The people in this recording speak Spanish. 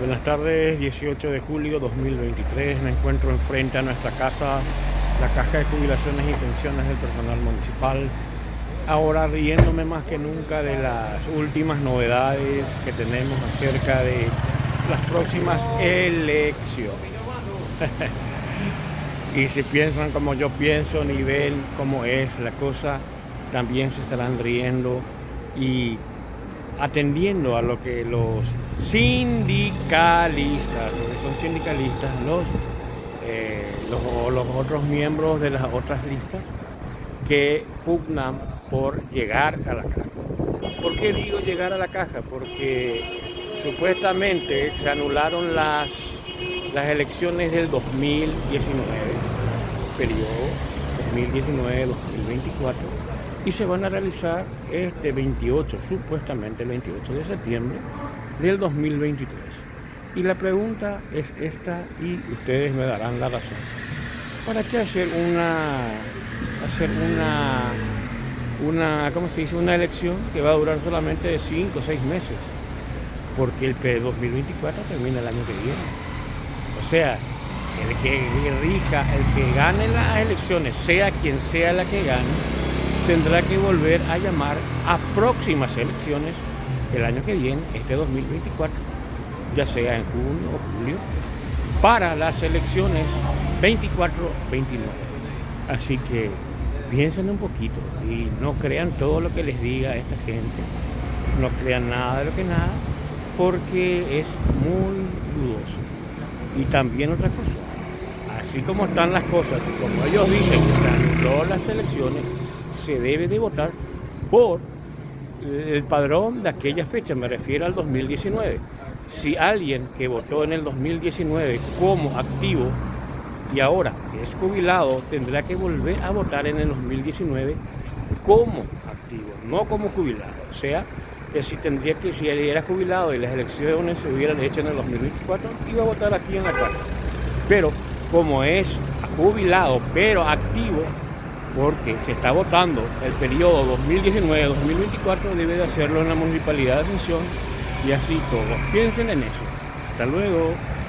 Buenas tardes, 18 de julio 2023. Me encuentro enfrente a nuestra casa, la Caja de Jubilaciones y Pensiones del Personal Municipal. Ahora riéndome más que nunca de las últimas novedades que tenemos acerca de las próximas elecciones. Y si piensan como yo pienso ni ven cómo es la cosa, también se estarán riendo y atendiendo a lo que los sindicalistas, porque son sindicalistas, los otros miembros de las otras listas que pugnan por llegar a la caja. ¿Por qué digo llegar a la caja? Porque supuestamente se anularon las elecciones del 2019, periodo 2019-2024, y se van a realizar supuestamente el 28 de septiembre del 2023. Y la pregunta es esta, y ustedes me darán la razón. ¿Para qué hacer una elección que va a durar solamente de 5 o 6 meses? Porque el 2024 termina el año que viene. O sea, el que gane las elecciones, sea quien sea la que gane, tendrá que volver a llamar a próximas elecciones el año que viene, 2024, ya sea en junio o julio, para las elecciones 24-29. Así que piensen un poquito y no crean todo lo que les diga esta gente, no crean nada de lo que nada, porque es muy dudoso. Y también otra cosa, así como están las cosas y como ellos dicen que se anuló las elecciones, se debe de votar por el padrón de aquella fecha, me refiero al 2019. Si alguien que votó en el 2019 como activo y ahora es jubilado, tendrá que volver a votar en el 2019 como activo, no como jubilado. O sea, que si él era jubilado y las elecciones se hubieran hecho en el 2024, iba a votar aquí en la casa. Pero como es jubilado pero activo, porque se está votando el periodo 2019-2024, debe de hacerlo en la Municipalidad de Asunción, y así todos. Piensen en eso. Hasta luego.